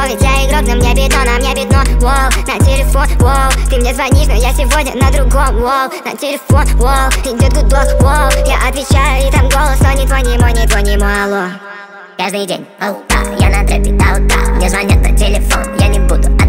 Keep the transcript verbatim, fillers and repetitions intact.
ведь я игрок, на мне бетон, на мне пятно. Воу, на телефон, воу, ты мне звонишь, но я сегодня на другом. Воу, на телефон, воу, идет гудок, воу. Я отвечаю, и там голос, но не твой, не мой, не твой, не мой, алло. Каждый день, оу, да, я на трэпе, да, да. Мне звонят на телефон, я не буду